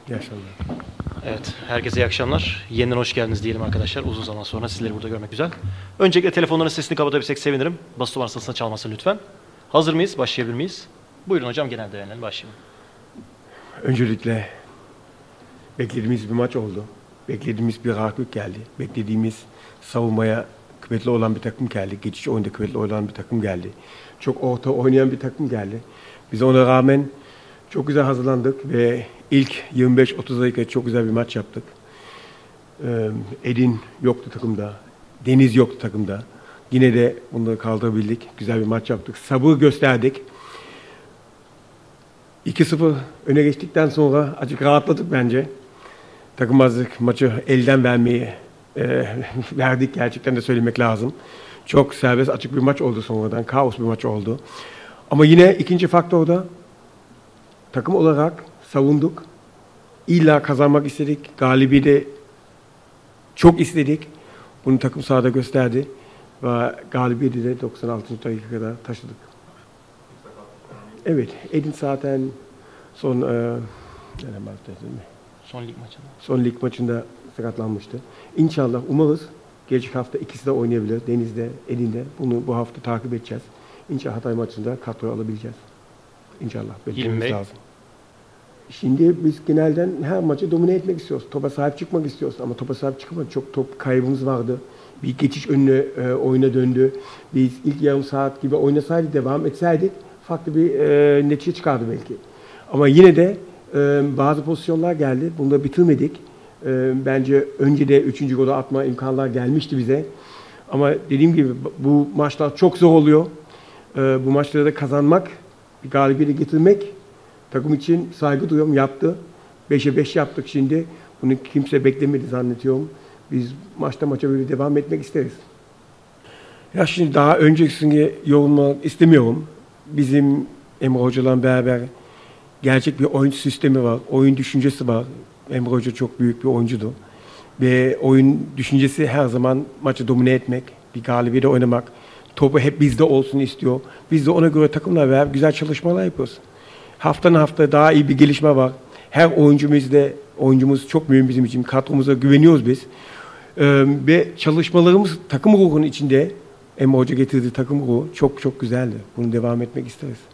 İyi akşamlar. Evet, herkese iyi akşamlar. Yeniden hoş geldiniz diyelim arkadaşlar. Uzun zaman sonra sizleri burada görmek güzel. Öncelikle telefonların sesini kapatabilsek sevinirim. Basın numarasına çalmasın lütfen. Hazır mıyız? Başlayabilir miyiz? Buyurun hocam, genel değerlendirme başlayalım. Öncelikle beklediğimiz bir maç oldu. Beklediğimiz bir rakip geldi. Beklediğimiz savunmaya kuvvetli olan bir takım geldi. Geçiş oyunda kuvvetli olan bir takım geldi. Çok orta oynayan bir takım geldi. Biz ona rağmen çok güzel hazırlandık ve ilk 25-30 dakika çok güzel bir maç yaptık. Edin yoktu takımda. Deniz yoktu takımda. Yine de bunları kaldırabildik. Güzel bir maç yaptık. Sabır gösterdik. 2-0 öne geçtikten sonra azıcık rahatladık bence. Takımazlık maçı elden vermeyi verdik, gerçekten de söylemek lazım. Çok serbest açık bir maç oldu sonradan. Kaos bir maç oldu. Ama yine ikinci faktörde takım olarak savunduk. İlla kazanmak istedik. Galibiyeti çok istedik. Bunu takım sahada gösterdi. Ve galibiyeti de 96. dakikada taşıdık. Evet, Edin zaten son Son lig maçında sakatlanmıştı. İnşallah umarız gelecek hafta ikisi de oynayabilir. Deniz'de, Edin'de. Bunu bu hafta takip edeceğiz. İnşallah Hatay maçında kadroya alabileceğiz. İnşallah. Beklememiz lazım. Şimdi biz genelden her maçı domine etmek istiyoruz. Topa sahip çıkmak istiyoruz. Ama topa sahip çıkamadık. Çok top kaybımız vardı. Bir geçiş önüne oyuna döndü. Biz ilk yarım saat gibi oynasaydık, devam etseydik farklı bir netice çıkardı belki. Ama yine de bazı pozisyonlar geldi. Bunu da bitirmedik. Bence önce de 3. golü atma imkanlar gelmişti bize. Ama dediğim gibi bu maçlar çok zor oluyor. Bu maçları da kazanmak, bir galibiyeti getirmek takım için saygı duyuyorum. Yaptı. 5'e 5 yaptık şimdi. Bunu kimse beklemedi zannediyorum. Biz maçta maça böyle devam etmek isteriz. Ya şimdi daha öncesini yorumlamak istemiyorum. Bizim Emre Hoca'la beraber gerçek bir oyun sistemi var, oyun düşüncesi var. Emre Hoca çok büyük bir oyuncudu. Ve oyun düşüncesi her zaman maçı domine etmek, bir galibiyete oynamak. Topu hep bizde olsun istiyor. Biz de ona göre takımla beraber güzel çalışmalar yapıyoruz. Haftanın hafta daha iyi bir gelişme var. Her oyuncumuz çok mühim bizim için. Kadromuza güveniyoruz biz. Ve çalışmalarımız takım ruhunun içinde Emre Hoca getirdiği takım ruhu çok çok güzeldi. Bunu devam etmek isteriz.